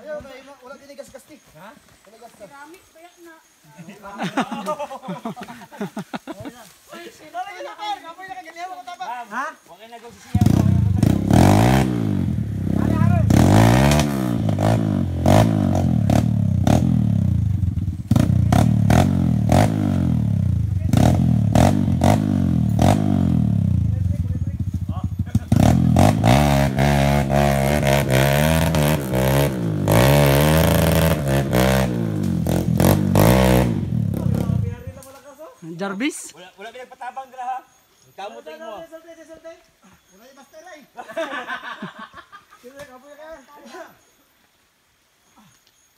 Ayaw, wala din gas-gas. Ha? Wala gas. Keramik, kaya na. Lagi na par, kapoy na kaganyan mo tapak. Ha? Huwag kayo nag-sisiyaw mo. Jarvis? Wala pinagpatabang dila ha. Kamu tayo mo. Salte. Wala yung basta rin. Sino kapoy na ka?